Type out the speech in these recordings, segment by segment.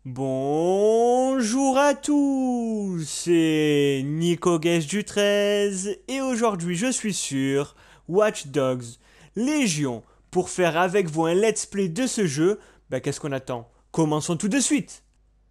Bonjour à tous, c'est Nico Guest du 13 et aujourd'hui je suis sur Watch Dogs Légion pour faire avec vous un let's play de ce jeu. Qu'est-ce qu'on attend? Commençons tout de suite.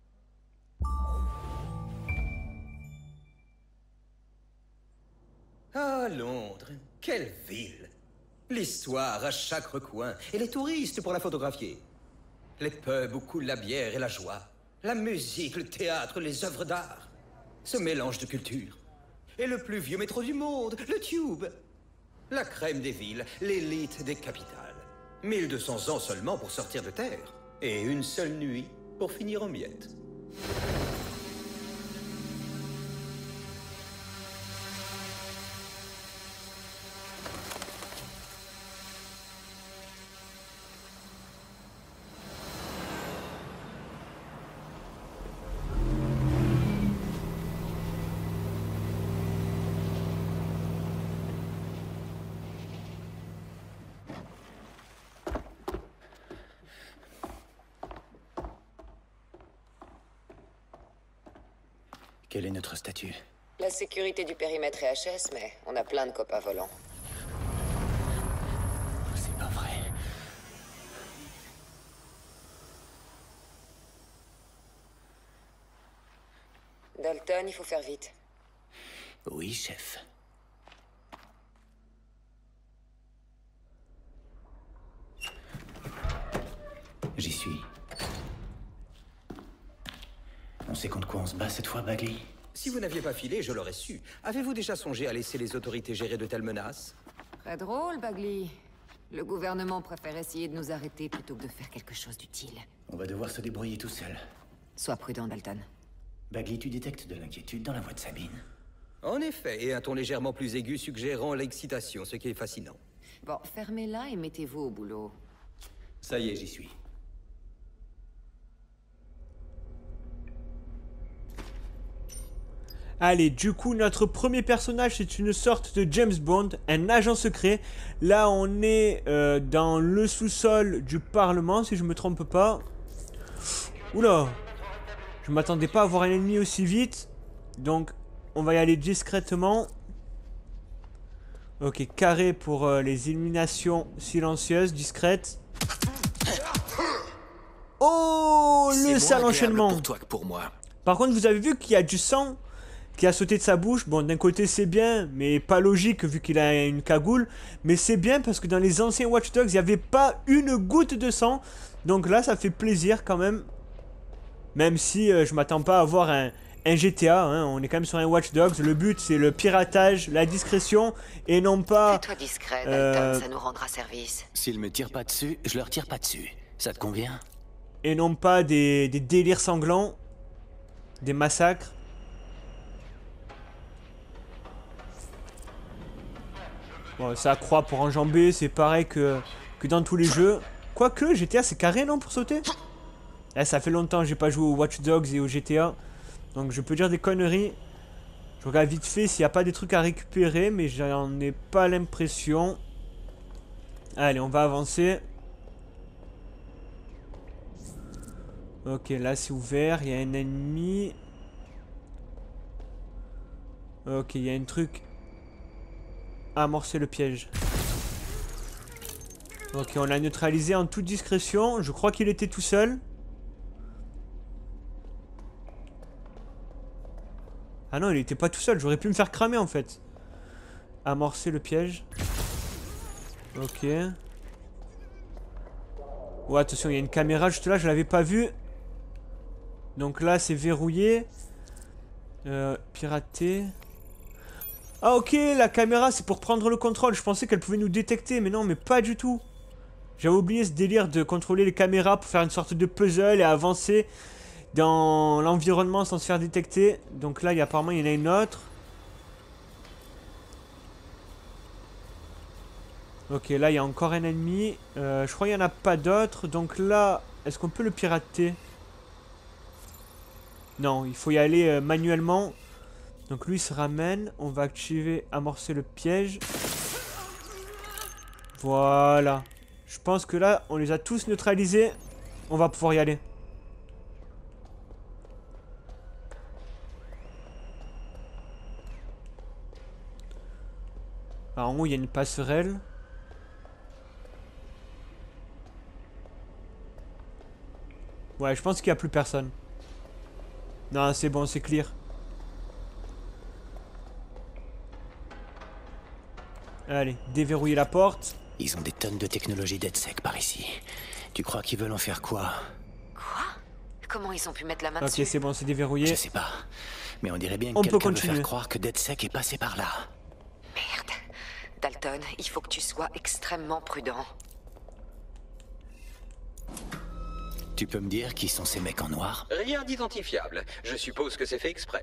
Ah, Londres, quelle ville! L'histoire à chaque recoin, et les touristes pour la photographier. Les pubs où coule la bière et la joie. La musique, le théâtre, les œuvres d'art. Ce mélange de cultures. Et le plus vieux métro du monde, le Tube. La crème des villes, l'élite des capitales. 1200 ans seulement pour sortir de terre. Et une seule nuit pour finir en miettes. Quel est notre statut? La sécurité du périmètre est HS, mais on a plein de copains volants. C'est pas vrai. Dalton, il faut faire vite. Oui, chef. J'y suis. On sait contre quoi on se bat cette fois, Bagley? Si vous n'aviez pas filé, je l'aurais su. Avez-vous déjà songé à laisser les autorités gérer de telles menaces? Très drôle, Bagley. Le gouvernement préfère essayer de nous arrêter plutôt que de faire quelque chose d'utile. On va devoir se débrouiller tout seul. Sois prudent, Dalton. Bagley, tu détectes de l'inquiétude dans la voix de Sabine? En effet, et un ton légèrement plus aigu suggérant l'excitation, ce qui est fascinant. Bon, fermez-la et mettez-vous au boulot. Ça y est, j'y suis. Allez, du coup, notre premier personnage, c'est une sorte de James Bond, un agent secret. Là, on est dans le sous-sol du Parlement, si je me trompe pas. Oula! Je m'attendais pas à voir un ennemi aussi vite. Donc, on va y aller discrètement. Ok, carré pour les éliminations silencieuses, discrètes. Oh, le sale enchaînement! Pour toi que pour moi. Par contre, vous avez vu qu'il y a du sang qui a sauté de sa bouche. Bon, d'un côté c'est bien, mais pas logique vu qu'il a une cagoule. Mais c'est bien parce que dans les anciens Watch Dogs, il n'y avait pas une goutte de sang. Donc là, ça fait plaisir quand même. Même si je m'attends pas à avoir un GTA. Hein. On est quand même sur un Watch Dogs. Le but, c'est le piratage, la discrétion et non pas... Fais-toi discret, Dalton, ça nous rendra service. S'ils me tirent pas dessus, je leur tire pas dessus. Ça te convient? Et non pas des délires sanglants. Des massacres. Bon, ça croix pour enjamber, c'est pareil que dans tous les jeux. Quoique, GTA c'est carré non pour sauter? Ça fait longtemps que j'ai pas joué aux Watch Dogs et au GTA. Donc je peux dire des conneries. Je regarde vite fait s'il n'y a pas des trucs à récupérer, mais j'en ai pas l'impression. Allez, on va avancer. Ok, là c'est ouvert, il y a un ennemi. Ok, il y a un truc. Amorcer le piège. Ok, on l'a neutralisé en toute discrétion. Je crois qu'il était tout seul. Ah non, il était pas tout seul. J'aurais pu me faire cramer en fait. Amorcer le piège. Ok. Oh, attention, il y a une caméra juste là. Je l'avais pas vue. Donc là, c'est verrouillé. Pirater. Ah ok, la caméra c'est pour prendre le contrôle. Je pensais qu'elle pouvait nous détecter, mais non, mais pas du tout. J'avais oublié ce délire de contrôler les caméras pour faire une sorte de puzzle et avancer dans l'environnement sans se faire détecter. Donc là, apparemment, il y en a une autre. Ok, là, il y a encore un ennemi. Je crois qu'il n'y en a pas d'autres. Donc là, est-ce qu'on peut le pirater? Non, il faut y aller manuellement. Donc lui il se ramène, on va activer, amorcer le piège. Voilà. Je pense que là, on les a tous neutralisés. On va pouvoir y aller. Alors, en haut, il y a une passerelle. Ouais, je pense qu'il n'y a plus personne. Non, c'est bon, c'est clear. Allez, déverrouiller la porte. Ils ont des tonnes de technologie DedSec par ici. Tu crois qu'ils veulent en faire quoi? Quoi? Comment ils ont pu mettre la main Ok, dessus? c'est bon, c'est déverrouillé. Je sais pas. Mais on dirait bien que On peut quelqu'un veut continuer. faire croire que DedSec est passé par là. Merde. Dalton, il faut que tu sois extrêmement prudent. Tu peux me dire qui sont ces mecs en noir? Rien d'identifiable. Je suppose que c'est fait exprès.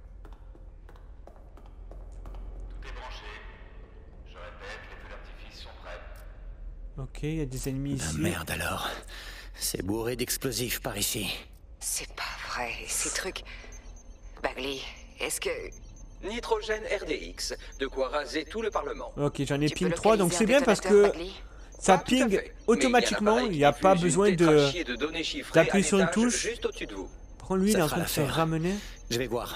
Tout est branché. Je répète, les feux d'artifice sont prêts. Ok, il y a des ennemis Ah ici. merde alors. C'est bourré d'explosifs par ici. C'est pas vrai, ces trucs... Bagley, est-ce que... Nitrogène RDX, de quoi raser tout le Parlement. Ok, j'en ai tu peux ping 3, donc localiser c'est un bien parce détonateur, que Bagley? ça Pas tout à ping fait. automatiquement, Mais il y n'y a a un pas appareil qui besoin diffuse une de... tétrachier de données chiffrées d'appuyer à sur une l'étage touche. juste au-dessus de vous. Par contre, lui, il est Ça en fera train de se l'affaire. ramener. Je vais voir.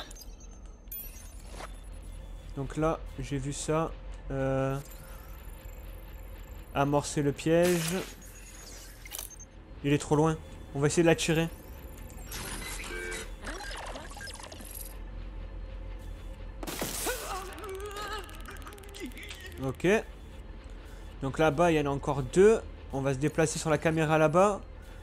Donc là, j'ai vu ça. Amorcer le piège. Il est trop loin. On va essayer de l'attirer. Ok. Donc là-bas, il y en a encore deux. On va se déplacer sur la caméra là-bas.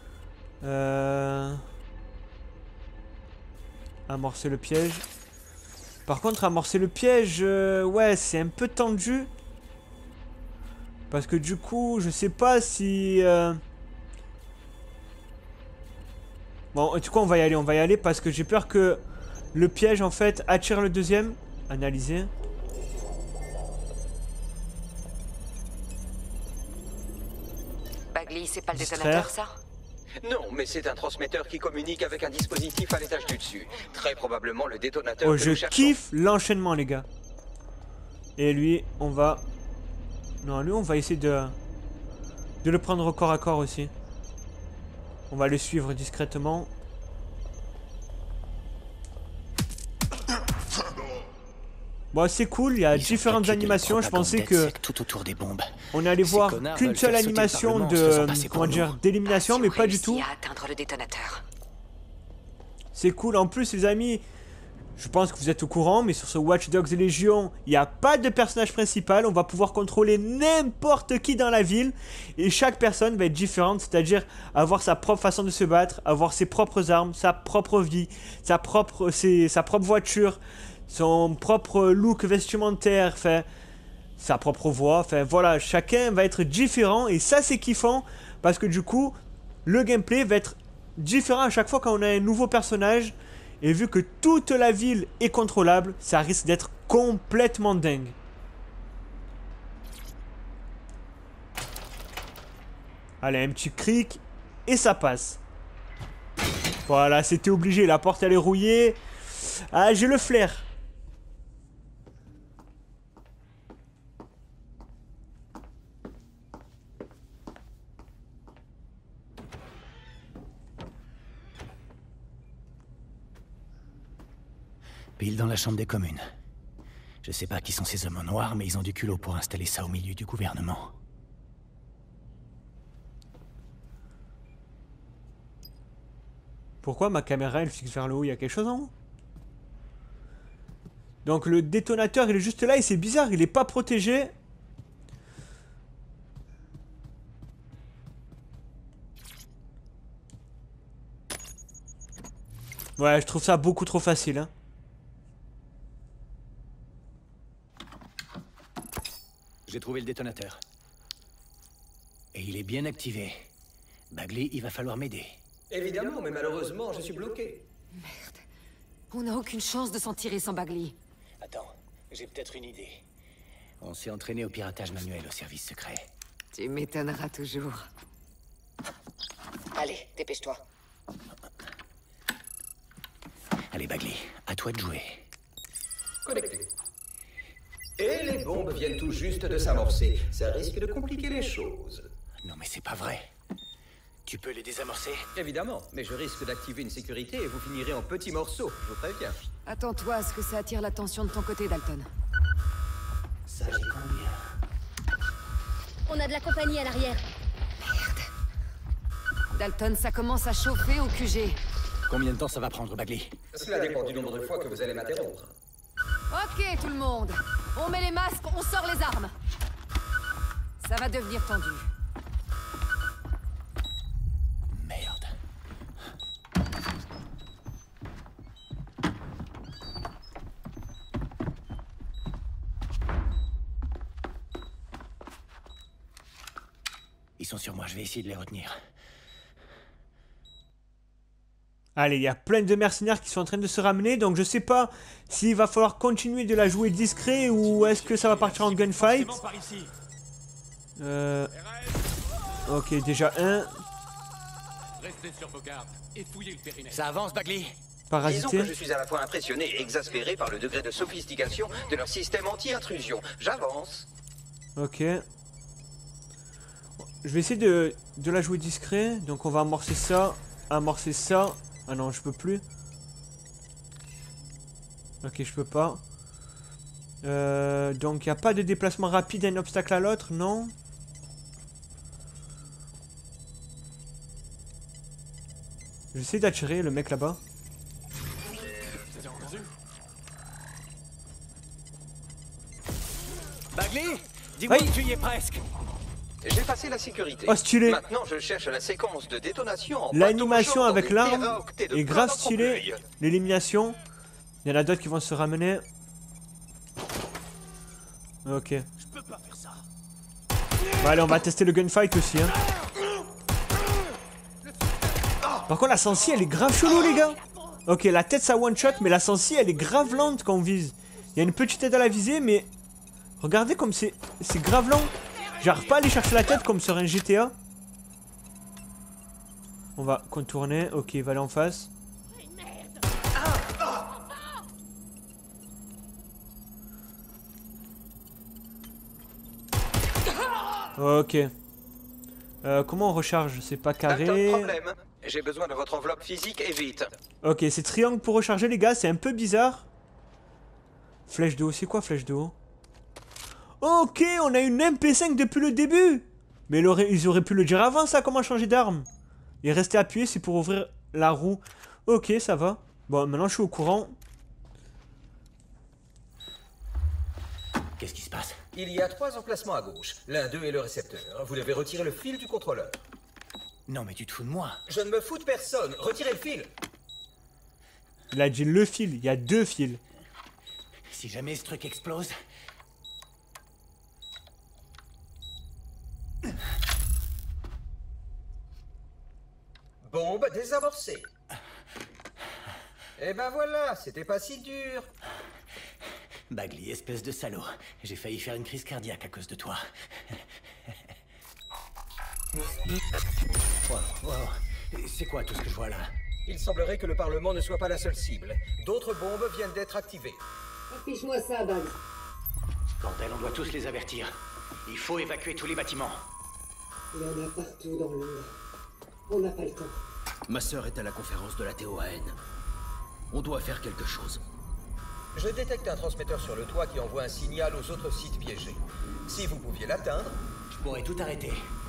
Amorcer le piège. Par contre, amorcer le piège, ouais, c'est un peu tendu. Parce que du coup, je sais pas si... Bon, du coup, on va y aller parce que j'ai peur que le piège, en fait, attire le deuxième. Analyser. Bagley, c'est pas le Distraire. détonateur, ça? Non, mais c'est un transmetteur qui communique avec un dispositif à l'étage du dessus. Très probablement le détonateur Oh, que je nous cherchons. kiffe l'enchaînement, les gars. Et lui, on va... Non, lui, on va essayer de le prendre au corps à corps aussi. On va le suivre discrètement. Bon, c'est cool, il y a Ils ont différentes plaqué de la animations. Je propagande pensais que DedSec tout autour des bombes. on allait Ces voir connards qu'une veulent seule faire sauter le animation Parlement en se faisant de... passer pour Comment nous. dire, d'élimination, mais pas du tout. À atteindre le détonateur. C'est cool. En plus, les amis, je pense que vous êtes au courant, mais sur ce Watch Dogs Légion, il n'y a pas de personnage principal. On va pouvoir contrôler n'importe qui dans la ville. Et chaque personne va être différente, c'est-à-dire avoir sa propre façon de se battre, avoir ses propres armes, sa propre vie, sa propre voiture, son propre look vestimentaire, enfin, sa propre voix. Enfin, voilà, chacun va être différent. Et ça, c'est kiffant, parce que du coup, le gameplay va être différent à chaque fois quand on a un nouveau personnage. Et vu que toute la ville est contrôlable, ça risque d'être complètement dingue. Allez, un petit cric et ça passe. Voilà, c'était obligé, la porte elle est rouillée. Ah, j'ai le flair. Pile dans la chambre des communes. Je sais pas qui sont ces hommes en noir, mais ils ont du culot pour installer ça au milieu du gouvernement. Pourquoi ma caméra elle fixe vers le haut? Il y a quelque chose en haut? Donc le détonateur il est juste là et c'est bizarre, il est pas protégé. Ouais, je trouve ça beaucoup trop facile, hein. J'ai trouvé le détonateur. Et il est bien activé. Bagley, il va falloir m'aider. Évidemment, mais malheureusement, je suis bloqué. On n'a aucune chance de s'en tirer sans Bagley. Attends, j'ai peut-être une idée. On s'est entraîné au piratage manuel au service secret. Tu m'étonneras toujours. Allez, dépêche-toi. Allez, Bagley, à toi de jouer. Connecté. Et les bombes viennent tout juste de s'amorcer. Ça risque de compliquer les choses. Non mais c'est pas vrai. Tu peux les désamorcer? Évidemment, mais je risque d'activer une sécurité et vous finirez en petits morceaux, je vous préviens. Attends-toi à ce que ça attire l'attention de ton côté, Dalton. Ça, j'ai combien? On a de la compagnie à l'arrière. Dalton, ça commence à chauffer au QG. Combien de temps ça va prendre, Bagley? Cela dépend du nombre de fois que vous allez m'interrompre. Ok, tout le monde. On met les masques, on sort les armes. Ça va devenir tendu. Merde. Ils sont sur moi, je vais essayer de les retenir. Allez, il y a plein de mercenaires qui sont en train de se ramener, donc je sais pas s'il va falloir continuer de la jouer discret ou est-ce que ça va partir en gunfight. Ok, déjà un. Ça avance, Bagley? Disons Parasité. que je suis à la fois impressionné et exaspéré par le degré de sophistication de leur système anti-intrusion. J'avance. Ok. Je vais essayer de la jouer discret, donc on va amorcer ça, amorcer ça. Ah non, je peux plus. Ok, je peux pas. Donc il n'y a pas de déplacement rapide d'un obstacle à l'autre, non? Je vais essayer d'attirer le mec là-bas. Bagley, dis-moi Oui. que tu y es presque. J'ai passé la sécurité. Oh, stylé. Maintenant, je cherche la séquence de détonation en L'animation bateau avec jaune dans des l'arme téraoctets de est plein grave d'entre stylée. pluie. L'élimination. Il y en a d'autres qui vont se ramener. Ok. Bon, allez, on va tester le gunfight aussi. Hein. Par contre, la sensi, elle est grave chelou, les gars. Ok, la tête, ça one shot, mais la sensi, elle est grave lente quand on vise. Il y a une petite tête à la visée, mais regardez comme c'est grave lent. J'arrive pas à aller chercher la tête comme sur un GTA. On va contourner. Ok, il va aller en face. Ok. Comment on recharge? C'est pas Dalton, carré. problème. J'ai besoin de votre enveloppe physique et vite. Ok, c'est triangle pour recharger, les gars. C'est un peu bizarre. Flèche de haut, c'est quoi flèche de haut? Ok, on a une MP5 depuis le début. Mais ils auraient pu le dire avant, ça, comment changer d'arme. Et rester appuyé, c'est pour ouvrir la roue. Ok, ça va. Bon, maintenant je suis au courant. Qu'est-ce qui se passe? Il y a 3 emplacements à gauche. L'un d'eux est le récepteur. Vous devez retirer le fil du contrôleur. Non, mais tu te fous de moi. Je ne me fous de personne. Retirez le fil. Il a dit le fil, il y a 2 fils. Si jamais ce truc explose... Bombe désamorcée. Et ben voilà, c'était pas si dur. Bagley, espèce de salaud. J'ai failli faire une crise cardiaque à cause de toi. Wow. C'est quoi tout ce que je vois là? Il semblerait que le Parlement ne soit pas la seule cible. D'autres bombes viennent d'être activées. Affiche-moi ça, Bugs. Bordel, on doit tous les avertir. Il faut évacuer tous les bâtiments. Il y en a partout dans le monde. On n'a pas le temps. Ma sœur est à la conférence de la TOAN. On doit faire quelque chose. Je détecte un transmetteur sur le toit qui envoie un signal aux autres sites piégés. Si vous pouviez l'atteindre... Je pourrais tout arrêter.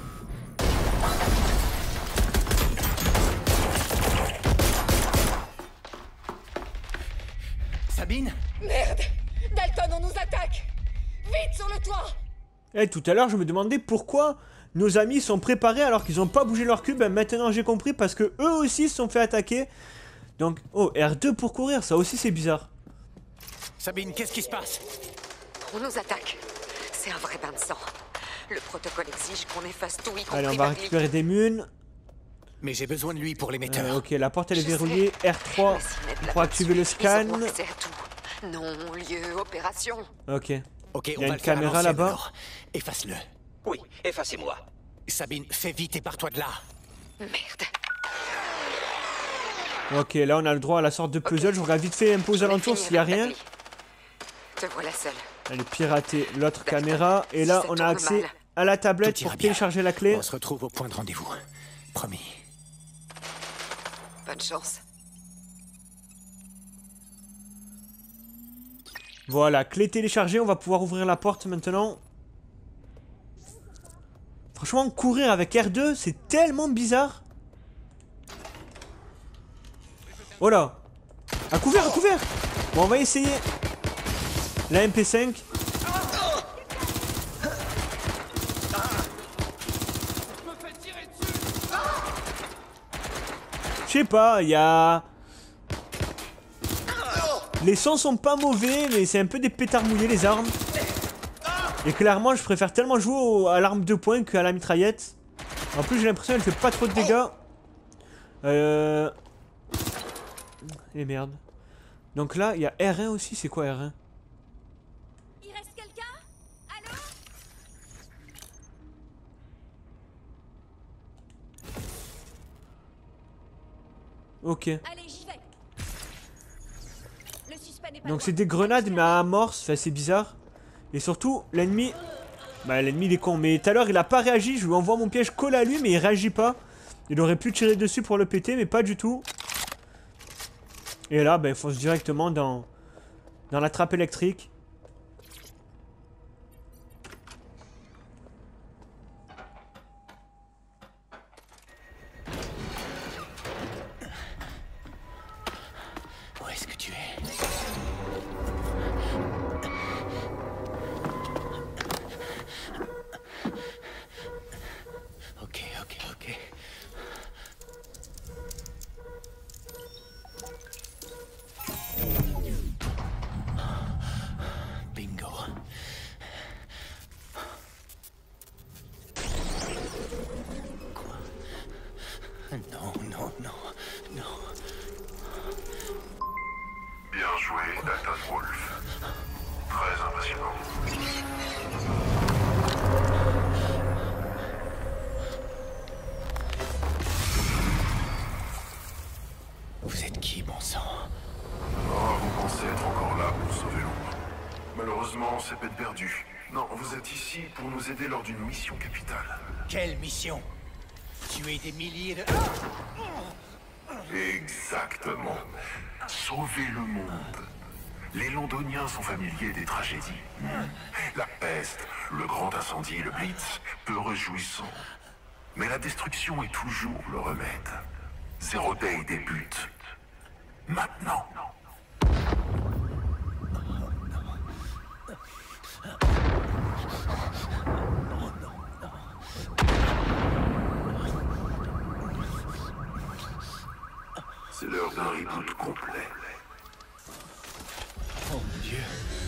Sabine? Merde! Dalton, on nous attaque! Vite sur le toit! Eh, tout à l'heure, je me demandais pourquoi nos amis sont préparés alors qu'ils n'ont pas bougé leur cube. Ben, maintenant, j'ai compris parce que eux aussi se sont fait attaquer. Donc, oh, R2 pour courir, ça aussi c'est bizarre. Sabine, qu'est-ce qui se passe? On nous attaque. C'est un vrai bain de sang. Le protocole exige qu'on efface tout, y compris Allez, on va Bagley. récupérer des munes. Mais j'ai besoin de lui pour l'émetteur. Ok, la porte elle est Je verrouillée. sais. R3 Mais s'ils mettent la pour main activer le dessus, scan. ils auront accès à tout. Nom, lieu, opération. Ok. Ok, Il y a on va une le faire à caméra l'ancienne, là-bas. alors. Efface-le. Oui, effacez-moi. Sabine, fais vite et pars-toi de là. Merde. Ok, là on a le droit à la sorte de puzzle. Je regarde vite fait un peu aux alentours s'il n'y a rien. Te voilà seul. Allez, pirater l'autre caméra. Et là, Ça on a tourne accès mal. à la tablette Tout ira pour bien. télécharger la clé. On se retrouve au point de rendez-vous. Promis. Bonne chance. Voilà, clé téléchargée. On va pouvoir ouvrir la porte maintenant. Franchement, courir avec R2, c'est tellement bizarre. Oh là. À couvert, à couvert. Bon, on va essayer. La MP5. Je sais pas, il y a... Les sons sont pas mauvais, mais c'est un peu des pétards mouillés les armes. Et clairement, je préfère tellement jouer à l'arme 2 points qu'à la mitraillette. En plus, j'ai l'impression qu'elle fait pas trop de dégâts. Et merde. Donc là, il y a R1 aussi. C'est quoi R1? Il reste quelqu'un? Allô? Ok. Allez, j'y vais. Le suspect n'est pas Donc loin. c'est des grenades, mais à amorce. Enfin, c'est bizarre. Et surtout, l'ennemi... Bah, l'ennemi, il est con. Mais tout à l'heure, il a pas réagi. Je lui envoie mon piège collé à lui, mais il réagit pas. Il aurait pu tirer dessus pour le péter, mais pas du tout. Et là, bah, il fonce directement dans la trappe électrique. Où est-ce que tu es? Ok, ok, ok. Bingo. Quoi? Non, non, non, non. Bien joué, Dalton Wolf. Très impressionnant. Vous êtes qui, bon sang? Oh, vous pensez être encore là pour sauver l'ombre. Malheureusement, c'est peine perdue. Non, vous êtes ici pour nous aider lors d'une mission capitale. Quelle mission? Tuer des milliers de... Exactement. Sauver le monde. Les Londoniens sont familiers des tragédies. La peste, le grand incendie, le blitz, peu réjouissant. Mais la destruction est toujours le remède. Zero Day débute. Maintenant. C'est l'heure d'un reboot complet. Oh mon Dieu.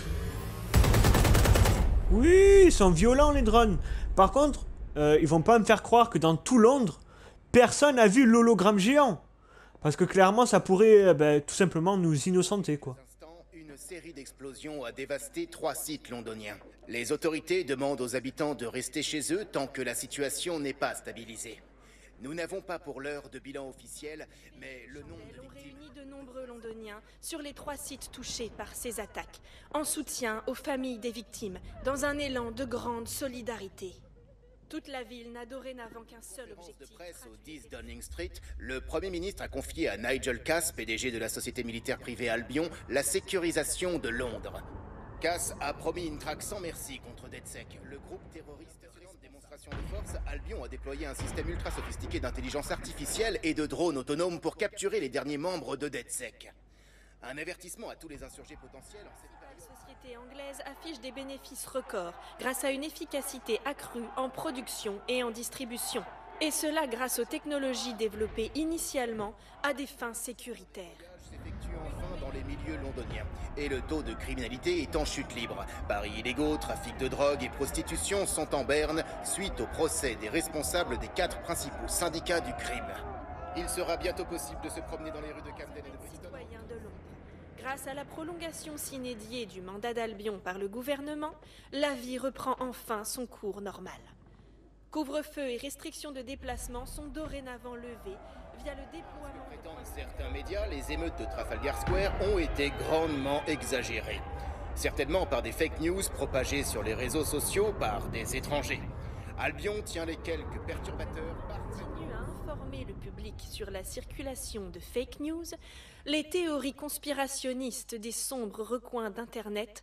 Oui, ils sont violents les drones. Par contre, ils vont pas me faire croire que dans tout Londres, personne n'a vu l'hologramme géant. Parce que clairement, ça pourrait tout simplement nous innocenter, quoi. Une série d'explosions a dévasté 3 sites londoniens. Les autorités demandent aux habitants de rester chez eux tant que la situation n'est pas stabilisée. Nous n'avons pas pour l'heure de bilan officiel, mais le nombre de ont victimes... réuni de nombreux Londoniens sur les 3 sites touchés par ces attaques, en soutien aux familles des victimes, dans un élan de grande solidarité. Toute la ville n'a dorénavant qu'un seul objectif. De presse au 10 Downing Street, le Premier ministre a confié à Nigel Cass, PDG de la société militaire privée Albion, la sécurisation de Londres. Cass a promis une traque sans merci contre DedSec, le groupe terroriste. Durant une démonstration de force, Albion a déployé un système ultra sophistiqué d'intelligence artificielle et de drones autonomes pour capturer les derniers membres de DedSec. Un avertissement à tous les insurgés potentiels en cette période. La société anglaise affiche des bénéfices records grâce à une efficacité accrue en production et en distribution. Et cela grâce aux technologies développées initialement à des fins sécuritaires. S'effectue enfin dans les milieux londoniens. Et le taux de criminalité est en chute libre. Paris illégaux, trafic de drogue et prostitution sont en berne suite au procès des responsables des 4 principaux syndicats du crime. Il sera bientôt possible de se promener dans les rues de Camden et de Bristol. Citoyens de Londres. Grâce à la prolongation sine die du mandat d'Albion par le gouvernement, la vie reprend enfin son cours normal. Couvre-feu et restrictions de déplacement sont dorénavant levées via le déploiement... Prétendent certains médias, les émeutes de Trafalgar Square ont été grandement exagérées. Certainement par des fake news propagées sur les réseaux sociaux par des étrangers. Albion tient les quelques perturbateurs Continue à informer le public sur la circulation de fake news, les théories conspirationnistes des sombres recoins d'Internet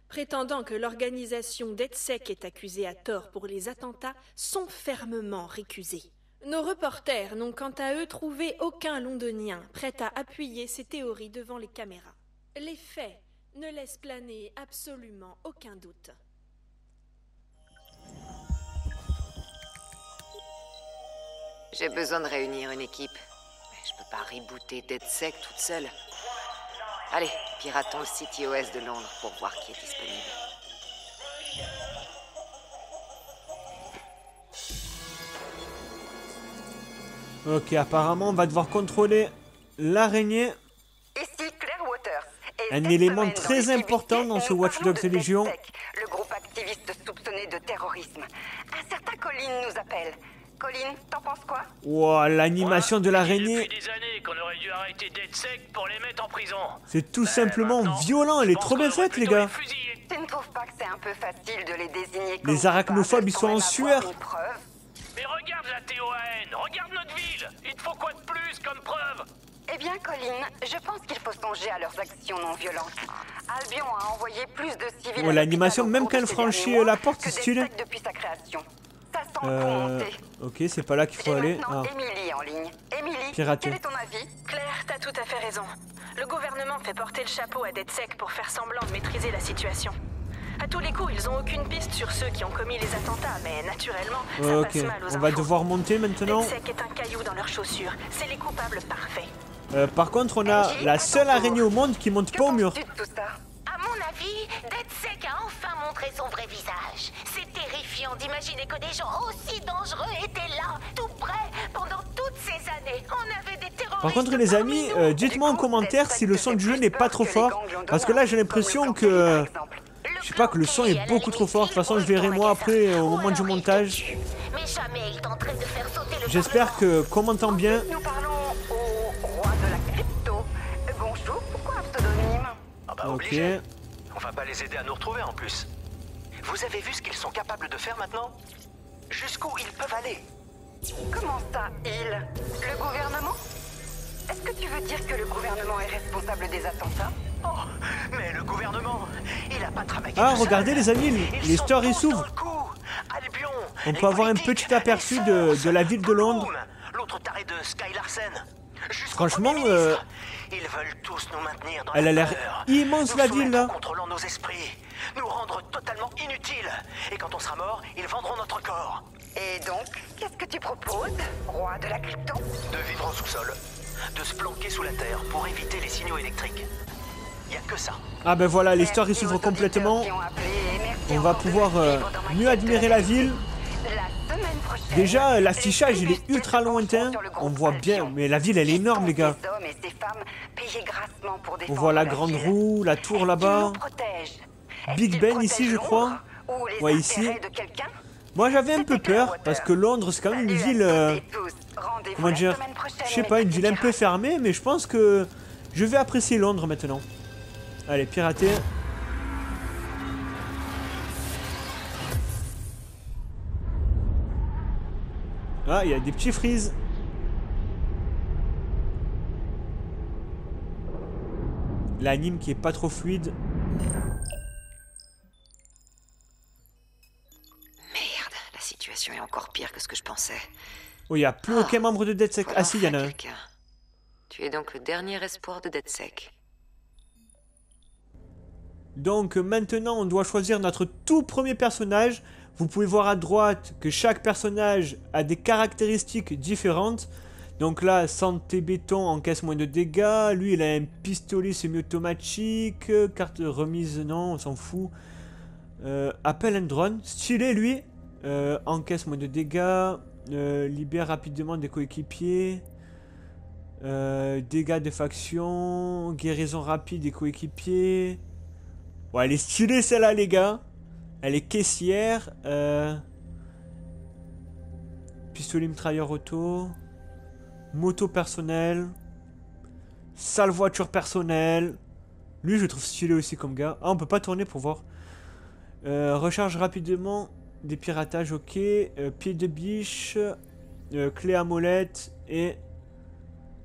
prétendant que l'organisation DedSec est accusée à tort pour les attentats, sont fermement récusés. Nos reporters n'ont quant à eux trouvé aucun londonien prêt à appuyer ces théories devant les caméras. Les faits ne laissent planer absolument aucun doute. J'ai besoin de réunir une équipe. Mais je peux pas rebooter DedSec toute seule. Allez, piratons le site iOS de Londres pour voir qui est disponible. Ok, apparemment on va devoir contrôler l'araignée. Ici Claire Waters. Un élément très important dans ce Watch Dogs Legion. Le groupe activiste soupçonné de terrorisme. Un certain Colin nous appelle. Colin, t'en penses quoi? Wow, l'animation de l'araignée. Depuis des années qu'on aurait dû arrêter DedSec pour les mettre en prison. C'est tout simplement violent, elle est trop bien faite, les gars. Tu ne trouves pas que c'est un peu facile de les désigner comme les arachnophobes, ils sont en sueur. Mais regarde la TOAN, regarde notre ville. Il te faut quoi de plus comme preuve? Eh bien, Colin, je pense qu'il faut songer à leurs actions non violentes. Albion a envoyé plus de civils. Oh, l'animation, même quand elle franchit la porte, c'est stylé. Depuis sa création. Ça sent monter. Ok, c'est pas là qu'il faut aller. Ah. Émilie en ligne. Émilie, pirater. Quel est ton avis? Claire, t'as tout à fait raison. Le gouvernement fait porter le chapeau à DedSec pour faire semblant de maîtriser la situation. À tous les coups, ils ont aucune piste sur ceux qui ont commis les attentats, mais naturellement, ça passe mal aux infos. On va devoir monter maintenant. DedSec est un caillou dans leurs chaussures. C'est les coupables parfaits. Par contre, on a la seule araignée au monde qui monte pas au mur. À mon avis, DedSec a enfin montré son vrai visage. C'est terrifiant d'imaginer que des gens aussi dangereux étaient là, tout près, pendant toutes ces années. On avait des terroristes. Par contre, les amis, dites-moi en commentaire si le son du jeu n'est pas trop fort. Parce que là, j'ai l'impression que... Je sais pas, que le son est beaucoup trop fort. De toute façon, je verrai moi après, au moment du montage. J'espère qu'on m'entend bien. Nous parlons au roi de la crypto. Bonjour, pourquoi un pseudonyme? Ah bah obligé. On va pas les aider à nous retrouver en plus. Vous avez vu ce qu'ils sont capables de faire maintenant? Jusqu'où ils peuvent aller? Comment ça, ils? Le gouvernement? Est-ce que tu veux dire que le gouvernement est responsable des attentats? Oh, mais le gouvernement, il a pas travaillé. Ah, regardez les amis, les stories s'ouvrent. On peut avoir un petit aperçu de la ville de Londres. L'autre taré de Sky Larsen. Franchement, ils veulent tous nous maintenir dans elle a l'air immense la ville là. Contrôlant nos esprits, nous rendre totalement inutiles. Et quand on sera mort, ils vendront notre corps. Et donc, qu'est-ce que tu proposes, roi de la crypto? De vivre en sous-sol, de se planquer sous la terre pour éviter les signaux électriques. Y a que ça. Ah ben voilà, l'histoire s'ouvre complètement. On va pouvoir mieux admirer la ville. Déjà, l'affichage il est ultra lointain. On voit bien, mais la ville elle est énorme les gars. On voit la grande roue, la tour là-bas. Big Ben ici je crois. Ouais ici. Moi j'avais un peu peur parce que Londres c'est quand même une ville... comment dire? Je sais pas, une ville un peu fermée, mais je pense que je vais apprécier Londres maintenant. Allez, pirater. Ah, il y a des petits frises. L'anime qui est pas trop fluide. Merde, la situation est encore pire que ce que je pensais. Oh, il n'y a plus aucun membre de DedSec. Ah si, il y en a un. Tu es donc le dernier espoir de DedSec. Donc maintenant, on doit choisir notre tout premier personnage. Vous pouvez voir à droite que chaque personnage a des caractéristiques différentes. Donc là, santé béton encaisse moins de dégâts. Lui, il a un pistolet semi-automatique. Carte remise, non, on s'en fout. Appel un drone. Stylé, lui. Encaisse moins de dégâts. Libère rapidement des coéquipiers. Dégâts de faction. Guérison rapide des coéquipiers. Ouais, elle est stylée celle-là, les gars. Elle est caissière. Pistolet mitrailleur auto. Moto personnelle. Sale voiture personnelle. Lui, je le trouve stylé aussi comme gars. Ah, on peut pas tourner pour voir. Recharge rapidement. Des piratages, ok. Pied de biche. Clé à molette. Et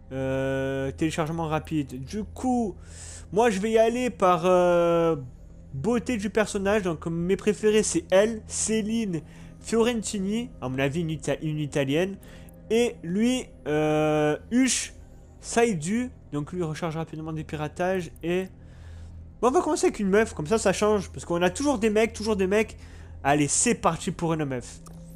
téléchargement rapide. Du coup, moi, je vais y aller par beauté du personnage. Donc mes préférés c'est elle, Céline Fiorentini, à mon avis une italienne. Et lui, Hush Saidu. Donc lui recharge rapidement des piratages. Et bon, on va commencer avec une meuf, comme ça change. Parce qu'on a toujours des mecs, Allez, c'est parti pour une meuf.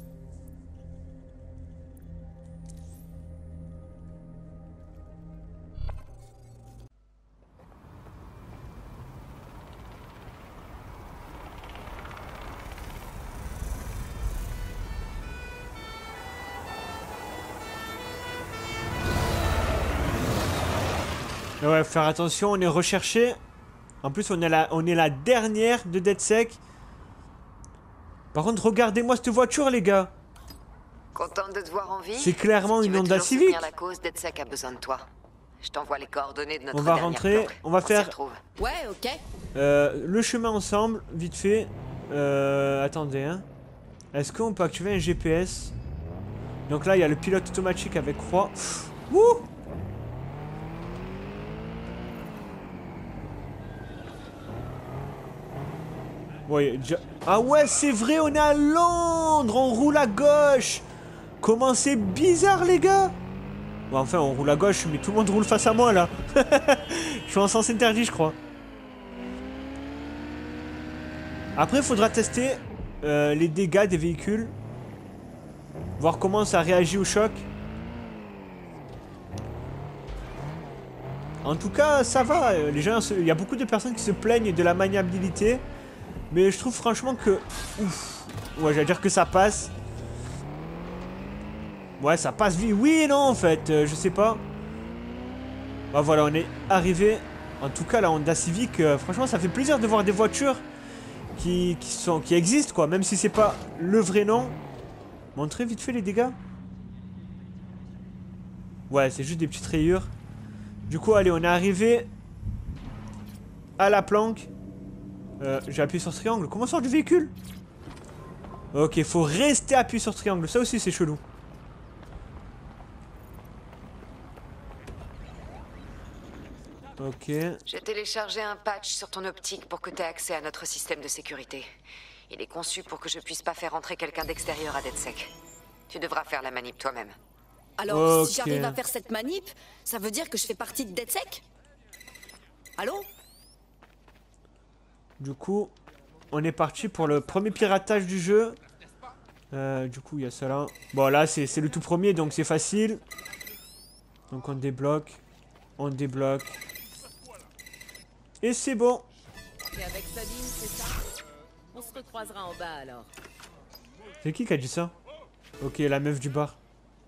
Ouais, faire attention, on est recherché. En plus, on est la dernière de DedSec. Par contre, regardez-moi cette voiture, les gars. Contente de te voir en vie. C'est clairement si une Honda Civic. La cause, DedSec a besoin de toi. Je t'envoie les coordonnées de notre On va rentrer, on va faire ouais, ok. le chemin ensemble, vite fait. Attendez, hein. Est-ce qu'on peut activer un GPS? Donc là, il y a le pilote automatique avec croix. Wouh! Ouais, déjà... Ah ouais, c'est vrai, on est à Londres, on roule à gauche. Comment c'est bizarre, les gars. Bon, enfin, on roule à gauche, mais tout le monde roule face à moi, là. Je suis en sens interdit, je crois. Après, il faudra tester les dégâts des véhicules. Voir comment ça réagit au choc. En tout cas, ça va. Les gens, il y a beaucoup de personnes qui se plaignent de la maniabilité. Mais je trouve franchement que... Ouf. Ouais, j'allais dire que ça passe. Ouais, ça passe vite. Oui et non, en fait. Je sais pas. Bah voilà, on est arrivé. En tout cas, la Honda Civic, franchement, ça fait plaisir de voir des voitures qui existent, quoi. Même si c'est pas le vrai nom. Montrez vite fait les dégâts. Ouais, c'est juste des petites rayures. Du coup, allez, on est arrivé à la planque. J'ai appuyé sur ce triangle. Comment sort du véhicule? Ok, faut rester appuyé sur ce triangle. Ça aussi, c'est chelou. Ok. J'ai téléchargé un patch sur ton optique pour que tu aies accès à notre système de sécurité. Il est conçu pour que je puisse pas faire entrer quelqu'un d'extérieur à DedSec. Tu devras faire la manip toi-même. Alors, si j'arrive à faire cette manip, ça veut dire que je fais partie de DedSec? Allô? Du coup, on est parti pour le premier piratage du jeu. Du coup, il y a ça là. Bon, là, c'est le tout premier, donc c'est facile. Donc on débloque. On débloque. Et c'est bon. Et avec Sabine, c'est ça? On se recroisera en bas alors. C'est qui a dit ça? Ok, la meuf du bar.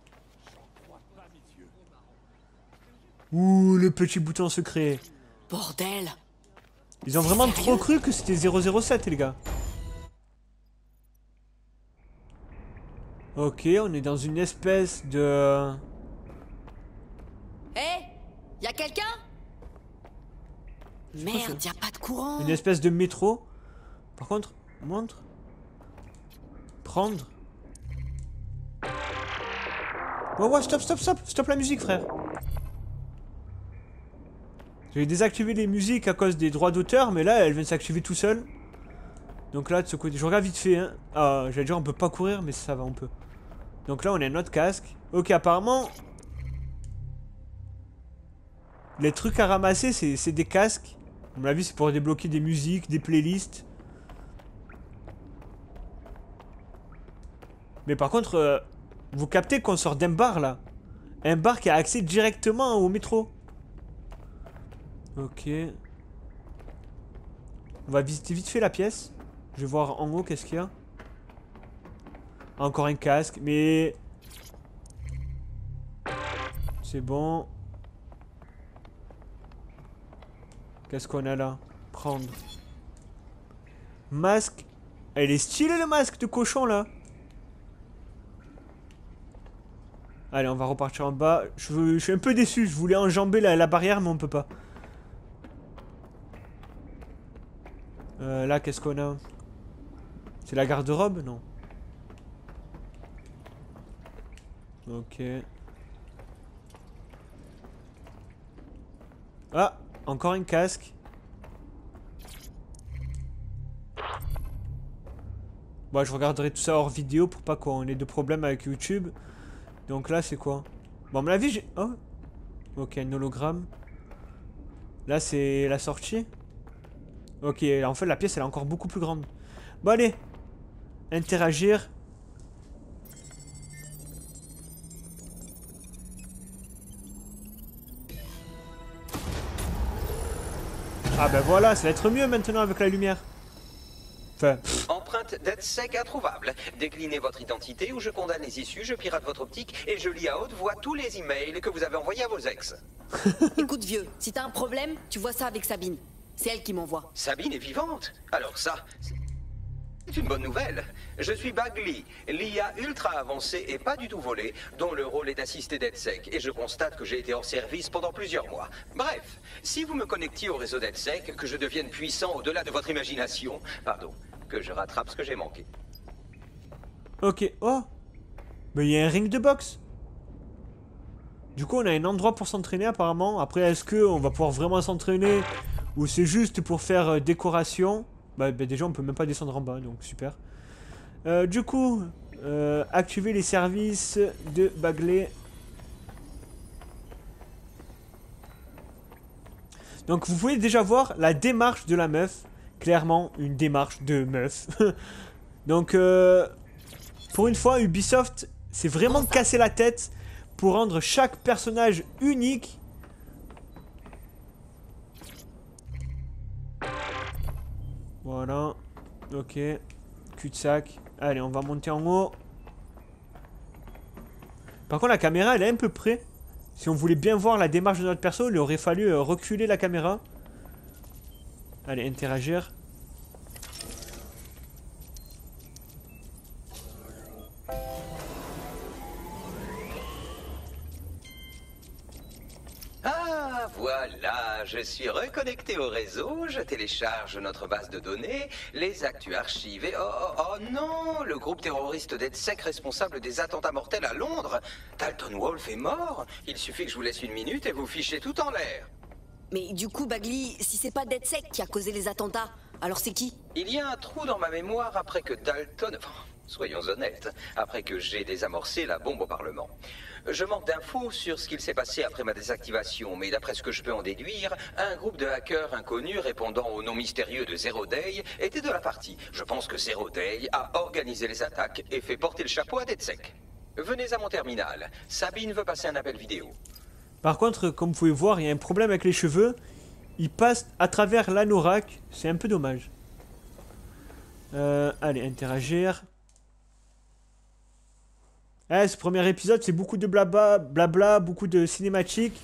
Ouh, le petit bouton secret. Bordel. Ils ont vraiment trop cru que c'était 007, les gars. Ok, on est dans une espèce de... Hé, y'a quelqu'un? Merde, y'a pas de courant. Une espèce de métro. Par contre, montre. Prendre. Ouais, stop la musique, frère. J'ai désactivé les musiques à cause des droits d'auteur, mais là, elle vient de s'activer tout seul. Donc là, de ce côté, je regarde vite fait, hein. Ah, j'allais dire, on peut pas courir, mais ça va, on peut. Donc là, on a notre casque. Ok, apparemment... Les trucs à ramasser, c'est des casques. À mon avis, c'est pour débloquer des musiques, des playlists. Mais par contre, vous captez qu'on sort d'un bar, là. Un bar qui a accès directement au métro. Ok. On va visiter vite fait la pièce. Je vais voir en haut qu'est-ce qu'il y a. Encore un casque, mais... C'est bon. Qu'est-ce qu'on a là? Prendre. Masque. Elle est stylée le masque de cochon là. Allez, on va repartir en bas. Je suis un peu déçu. Je voulais enjamber la barrière, mais on peut pas. Là, qu'est-ce qu'on a? C'est la garde-robe? Non. Ok. Ah, encore un casque. Bon, je regarderai tout ça hors vidéo pour pas qu'on ait de problème avec YouTube. Donc là, c'est quoi? Bon, à mon avis, j'ai... Oh. Ok, un hologramme. Là, c'est la sortie. Ok, en fait, la pièce, elle est encore beaucoup plus grande. Bon, allez. Interagir. Ah ben voilà, ça va être mieux maintenant avec la lumière. Enfin... Empreinte DedSec introuvable. Déclinez votre identité ou je condamne les issues, je pirate votre optique et je lis à haute voix tous les emails que vous avez envoyés à vos ex. Écoute vieux, si t'as un problème, tu vois ça avec Sabine. C'est elle qui m'envoie. Sabine est vivante. Alors ça, c'est une bonne nouvelle. Je suis Bagley, l'IA ultra avancée et pas du tout volée, dont le rôle est d'assister DedSec, et je constate que j'ai été hors service pendant plusieurs mois. Bref, si vous me connectiez au réseau DedSec, que je devienne puissant au-delà de votre imagination, pardon, que je rattrape ce que j'ai manqué. Ok, oh. Mais il y a un ring de boxe. Du coup, on a un endroit pour s'entraîner apparemment. Après, est-ce qu'on va pouvoir vraiment s'entraîner ou c'est juste pour faire décoration? Bah, déjà, on peut même pas descendre en bas, donc super. Du coup, activer les services de Bagley. Donc, vous pouvez déjà voir la démarche de la meuf. Clairement, une démarche de meuf. Donc, pour une fois, Ubisoft s'est vraiment cassé la tête pour rendre chaque personnage unique. Voilà. Ok. Cul-de-sac. Allez, on va monter en haut. Par contre, la caméra, elle est un peu près. Si on voulait bien voir la démarche de notre perso, il aurait fallu reculer la caméra. Allez, interagir. Ah, voilà, je suis reconnecté au réseau, je télécharge notre base de données, les actus archivés. Oh non, le groupe terroriste DedSec responsable des attentats mortels à Londres. Dalton Wolf est mort. Il suffit que je vous laisse une minute et vous fichez tout en l'air. Mais du coup, Bagley, si c'est pas DedSec qui a causé les attentats, alors c'est qui? Il y a un trou dans ma mémoire après que Dalton... Enfin, soyons honnêtes, après que j'ai désamorcé la bombe au Parlement. Je manque d'infos sur ce qu'il s'est passé après ma désactivation, mais d'après ce que je peux en déduire, un groupe de hackers inconnus répondant au nom mystérieux de Zero Day était de la partie. Je pense que Zero Day a organisé les attaques et fait porter le chapeau à DedSec. Venez à mon terminal. Sabine veut passer un appel vidéo. Par contre, comme vous pouvez voir, il y a un problème avec les cheveux. Ils passent à travers l'anorak. C'est un peu dommage. Allez, interagir. Ce premier épisode, c'est beaucoup de blabla, beaucoup de cinématiques.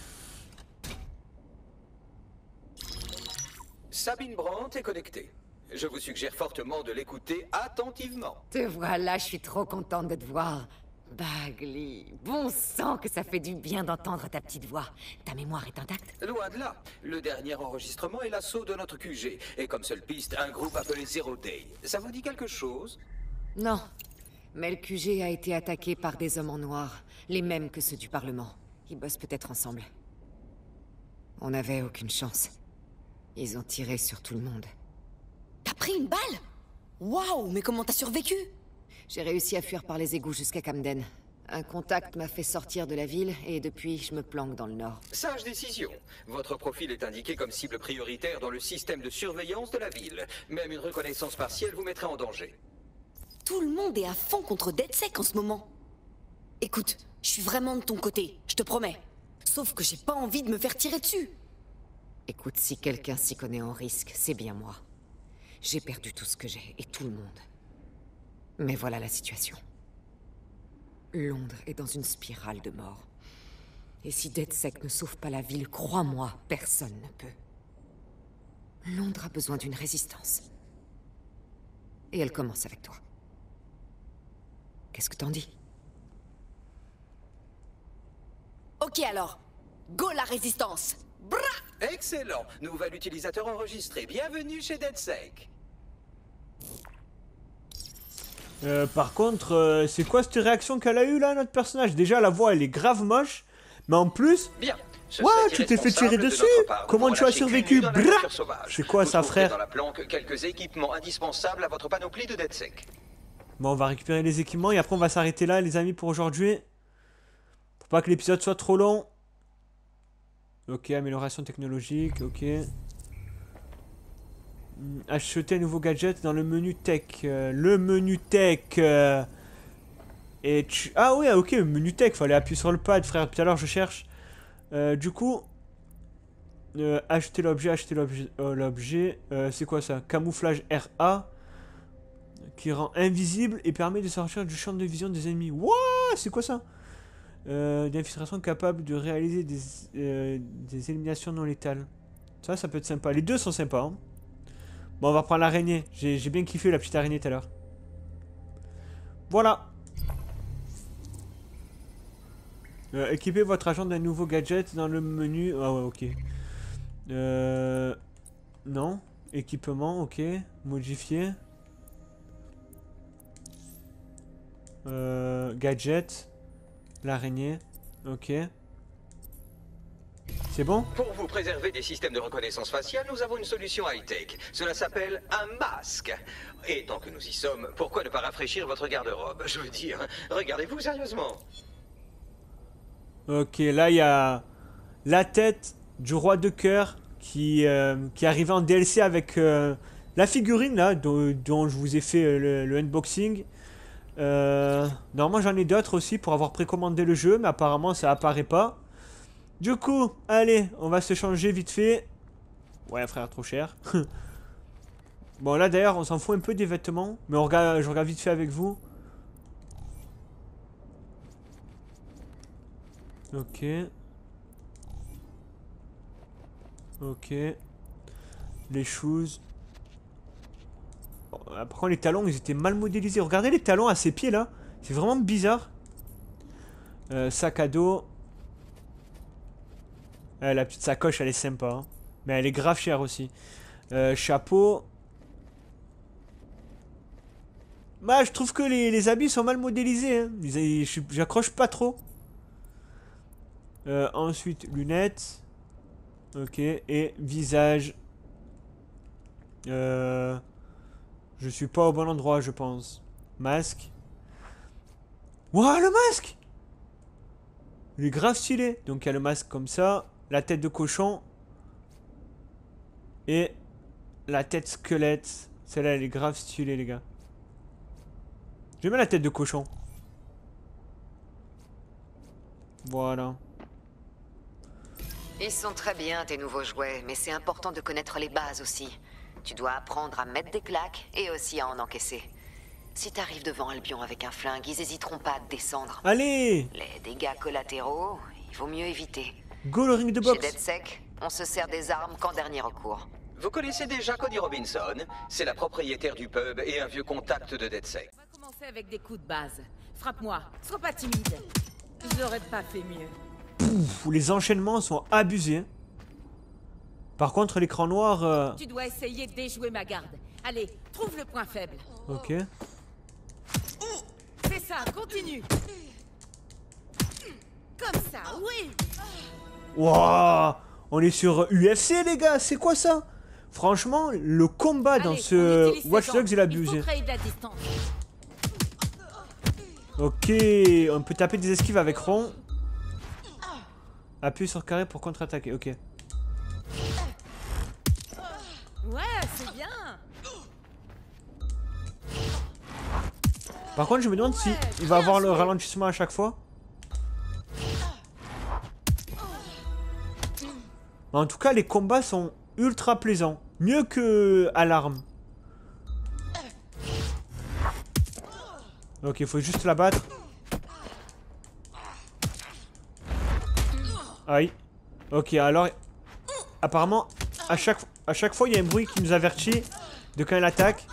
Sabine Brandt est connectée. Je vous suggère fortement de l'écouter attentivement. Te voilà, je suis trop contente de te voir. Bagley, bon sang que ça fait du bien d'entendre ta petite voix. Ta mémoire est intacte? Loin de là. Le dernier enregistrement est l'assaut de notre QG. Et comme seule piste, un groupe appelé Zero Day. Ça vous dit quelque chose? Non. Mais le QG a été attaqué par des hommes en noir. Les mêmes que ceux du Parlement. Ils bossent peut-être ensemble. On n'avait aucune chance. Ils ont tiré sur tout le monde. T'as pris une balle? Waouh, mais comment t'as survécu? J'ai réussi à fuir par les égouts jusqu'à Camden. Un contact m'a fait sortir de la ville et depuis, je me planque dans le nord. Sage décision. Votre profil est indiqué comme cible prioritaire dans le système de surveillance de la ville. Même une reconnaissance partielle vous mettrait en danger. Tout le monde est à fond contre DedSec en ce moment. Écoute, je suis vraiment de ton côté, je te promets. Sauf que j'ai pas envie de me faire tirer dessus. Écoute, si quelqu'un s'y connaît en risque, c'est bien moi. J'ai perdu tout ce que j'ai et tout le monde. Mais voilà la situation. Londres est dans une spirale de mort. Et si DedSec ne sauve pas la ville, crois-moi, personne ne peut. Londres a besoin d'une résistance. Et elle commence avec toi. Qu'est-ce que t'en dis? Ok alors, go la résistance. Brrr. Excellent. Nouvel utilisateur enregistré. Bienvenue chez DedSec. Par contre, c'est quoi cette réaction qu'elle a eue là, notre personnage? Déjà, la voix, elle est grave moche. Mais en plus... Bien. Ce Ouais, serait tu t'es fait tirer irresponsable de dessus. notre part de Comment vous tu as relâcher survécu? cul nu dans la Brrr. nature sauvage. C'est quoi Vous ça, trouverez frère? dans la planque quelques équipements indispensables à votre panoplie de DedSec. Bon, on va récupérer les équipements et après on va s'arrêter là, les amis, pour aujourd'hui. Pour pas que l'épisode soit trop long. Ok, amélioration technologique, ok. Acheter un nouveau gadget dans le menu tech. Le menu tech. Et tu... Ah ouais, ok, menu tech, fallait appuyer sur le pad, frère. Tout à l'heure, je cherche. Du coup... acheter l'objet, l'objet. C'est quoi ça? Camouflage RA. Qui rend invisible et permet de sortir du champ de vision des ennemis. Wouah, c'est quoi ça? D'infiltration capable de réaliser des éliminations non létales. Ça peut être sympa. Les deux sont sympas. Hein. Bon, on va prendre l'araignée. J'ai bien kiffé la petite araignée tout à l'heure. Voilà. Équipez votre agent d'un nouveau gadget dans le menu. Ah ouais, ok. Non. Équipement, ok. Modifier. Gadget. L'araignée. Ok. C'est bon? Pour vous préserver des systèmes de reconnaissance faciale, nous avons une solution high-tech. Cela s'appelle un masque. Et tant que nous y sommes, pourquoi ne pas rafraîchir votre garde-robe? Je veux dire, regardez-vous sérieusement. Ok, là il y a la tête du roi de cœur qui arrivait en DLC avec la figurine là dont je vous ai fait le unboxing. Normalement j'en ai d'autres aussi pour avoir précommandé le jeu, mais apparemment ça apparaît pas. Du coup, allez, on va se changer vite fait. Ouais frère, trop cher. Bon là d'ailleurs on s'en fout un peu des vêtements, mais je regarde vite fait avec vous. Ok. Ok. Les shoes. Par contre les talons ils étaient mal modélisés. Regardez les talons à ses pieds là. C'est vraiment bizarre. Sac à dos. La petite sacoche elle est sympa. Hein. Mais elle est grave chère aussi. Chapeau. Bah je trouve que les habits sont mal modélisés. Hein. J'accroche pas trop. Ensuite lunettes. Ok. Et visage. Je suis pas au bon endroit je pense. Masque. Wouah le masque! Il est grave stylé. Donc il y a le masque comme ça. La tête de cochon. Et la tête squelette. Celle-là elle est grave stylée les gars. J'aime bien la tête de cochon. Voilà. Ils sont très bien tes nouveaux jouets, mais c'est important de connaître les bases aussi. Tu dois apprendre à mettre des claques et aussi à en encaisser. Si t'arrives devant Albion avec un flingue, ils hésiteront pas à te descendre. Allez! Les dégâts collatéraux, il vaut mieux éviter. Go le ring de boxe. Chez DedSec, on se sert des armes qu'en dernier recours. Vous connaissez déjà Cody Robinson? C'est la propriétaire du pub et un vieux contact de DedSec. On va commencer avec des coups de base. Frappe-moi, sois pas timide. J'aurais pas fait mieux. Pouf, les enchaînements sont abusés. Hein. Par contre, l'écran noir... Tu dois essayer de déjouer ma garde. Allez, trouve le point faible. Ok. C'est ça, continue. Comme ça, oui. Wouah, on est sur UFC les gars, c'est quoi ça? Franchement, le combat dans ce Watch Dogs il est abusé. Ok, on peut taper des esquives avec rond. Appuie sur carré pour contre-attaquer, ok. Ouais, c'est bien. Par contre, je me demande si il va avoir le ralentissement à chaque fois. En tout cas, les combats sont ultra plaisants. Mieux que à l'arme. Ok, il faut juste la battre. Aïe. Ok, alors... Apparemment, à chaque fois, il y a un bruit qui nous avertit de quand elle attaque.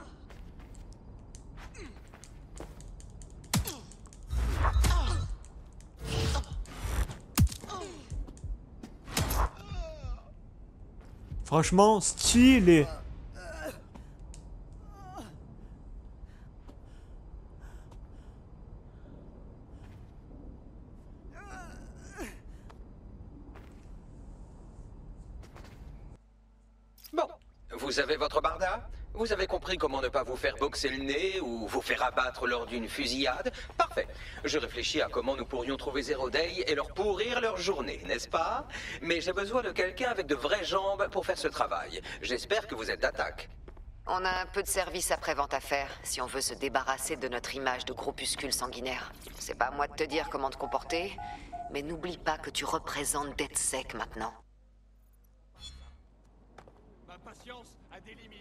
Franchement, stylé. Bon, vous avez votre barda? Vous avez compris comment ne pas vous faire boxer le nez ou vous faire abattre lors d'une fusillade? Parfait. Je réfléchis à comment nous pourrions trouver Zero Day et leur pourrir leur journée, n'est-ce pas? Mais j'ai besoin de quelqu'un avec de vraies jambes pour faire ce travail. J'espère que vous êtes d'attaque. On a un peu de service après-vente à faire, si on veut se débarrasser de notre image de groupuscule sanguinaire. C'est pas à moi de te dire comment te comporter, mais n'oublie pas que tu représentes DedSec maintenant. Ma patience a des limites.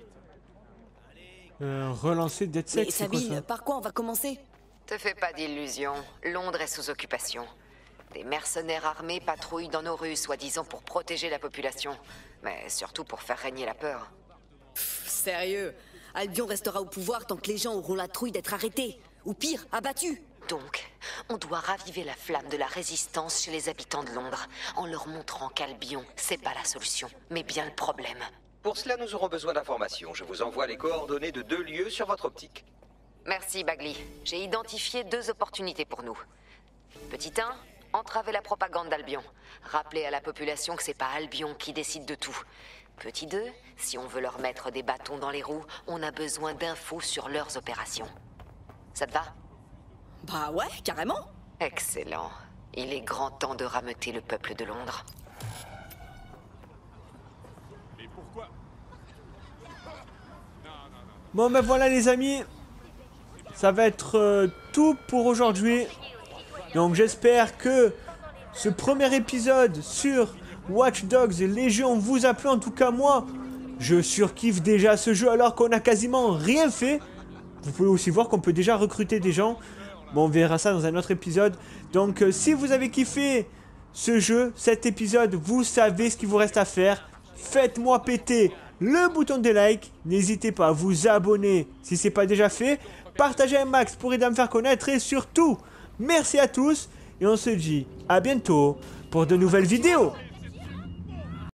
Relancer DedSec, Mais c'est quoi Sabine, ça? par quoi on va commencer? Te fais pas d'illusions, Londres est sous occupation. Des mercenaires armés patrouillent dans nos rues, soi-disant pour protéger la population, mais surtout pour faire régner la peur. Sérieux, Albion restera au pouvoir tant que les gens auront la trouille d'être arrêtés. Ou pire, abattus. Donc, on doit raviver la flamme de la résistance chez les habitants de Londres, en leur montrant qu'Albion, c'est pas la solution, mais bien le problème. Pour cela, nous aurons besoin d'informations. Je vous envoie les coordonnées de 2 lieux sur votre optique. Merci, Bagley. J'ai identifié 2 opportunités pour nous. Petit 1, entraver la propagande d'Albion. Rappeler à la population que c'est pas Albion qui décide de tout. Petit 2, si on veut leur mettre des bâtons dans les roues, on a besoin d'infos sur leurs opérations. Ça te va? Bah ouais, carrément. Excellent. Il est grand temps de rameuter le peuple de Londres. Mais pourquoi? Bon ben voilà les amis, ça va être tout pour aujourd'hui. Donc j'espère que ce premier épisode sur Watch Dogs Légion vous a plu. En tout cas moi, je surkiffe déjà ce jeu alors qu'on a quasiment rien fait. Vous pouvez aussi voir qu'on peut déjà recruter des gens. Bon, on verra ça dans un autre épisode. Donc si vous avez kiffé ce jeu, cet épisode, vous savez ce qu'il vous reste à faire. Faites-moi péter le bouton de like. N'hésitez pas à vous abonner si ce n'est pas déjà fait. Partagez un max pour aider à me faire connaître. Et surtout, merci à tous. Et on se dit à bientôt pour de nouvelles vidéos.